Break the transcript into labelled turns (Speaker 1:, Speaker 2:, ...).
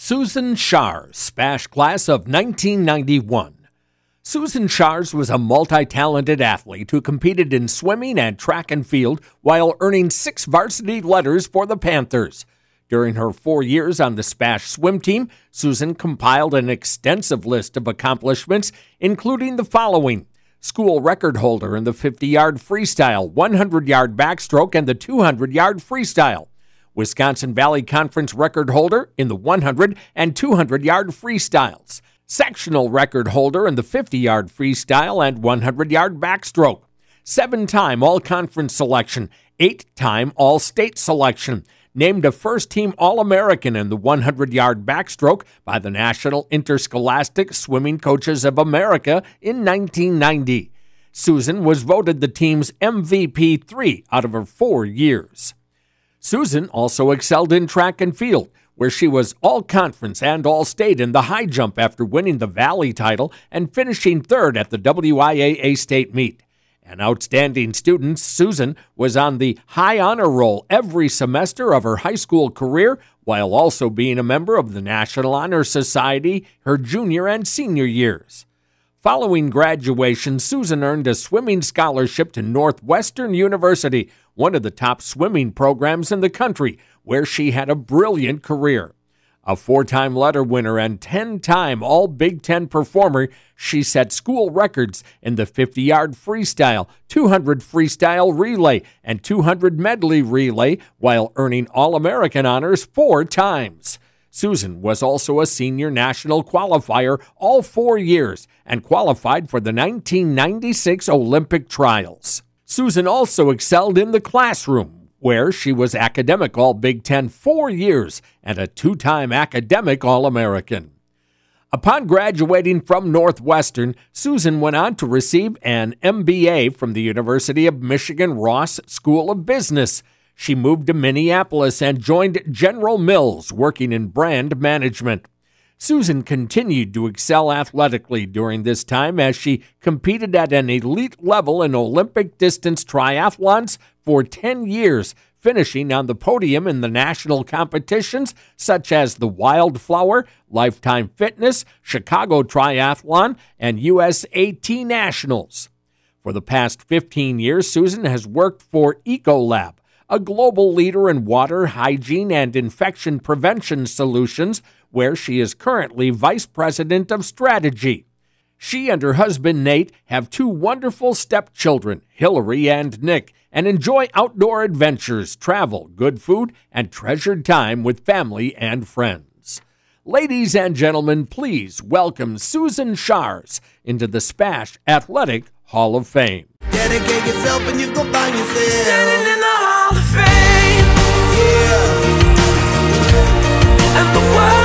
Speaker 1: Susan Scharz, Spash Class of 1991. Susan Scharz was a multi-talented athlete who competed in swimming and track and field while earning 6 varsity letters for the Panthers. During her 4 years on the Spash swim team, Susan compiled an extensive list of accomplishments, including the following: school record holder in the 50-yard freestyle, 100-yard backstroke, and the 200-yard freestyle. Wisconsin Valley Conference record holder in the 100 and 200-yard freestyles. Sectional record holder in the 50-yard freestyle and 100-yard backstroke. 7-time All-Conference selection, 8-time All-State selection. Named a first-team All-American in the 100-yard backstroke by the National Interscholastic Swimming Coaches of America in 1990. Susan was voted the team's MVP 3 out of her 4 years. Susan also excelled in track and field, where she was all-conference and all-state in the high jump after winning the Valley title and finishing 3rd at the WIAA state meet. An outstanding student, Susan was on the high honor roll every semester of her high school career, while also being a member of the National Honor Society her junior and senior years. Following graduation, Susan earned a swimming scholarship to Northwestern University, one of the top swimming programs in the country, where she had a brilliant career. A 4-time letter winner and 10-time All-Big Ten performer, she set school records in the 50-yard freestyle, 200 freestyle relay, and 200 medley relay, while earning All-American honors 4 times. Susan was also a senior national qualifier all 4 years and qualified for the 1996 Olympic trials. Susan also excelled in the classroom, where she was academic All-Big Ten 4 years and a 2-time academic All-American. Upon graduating from Northwestern, Susan went on to receive an MBA from the University of Michigan Ross School of Business. She moved to Minneapolis and joined General Mills, working in brand management. Susan continued to excel athletically during this time as she competed at an elite level in Olympic distance triathlons for 10 years, finishing on the podium in the national competitions such as the Wildflower, Lifetime Fitness, Chicago Triathlon, and USAT Nationals. For the past 15 years, Susan has worked for Ecolab, a global leader in water, hygiene, and infection prevention solutions, where she is currently Vice President of Strategy. She and her husband, Nate, have 2 wonderful stepchildren, Hillary and Nick, and enjoy outdoor adventures, travel, good food, and treasured time with family and friends. Ladies and gentlemen, please welcome Susan Scharz into the Spash Athletic Hall of Fame.
Speaker 2: Dedicate yourself and you gon' find yourself
Speaker 3: standing in the Hall of Fame.
Speaker 2: Yeah.
Speaker 3: And the world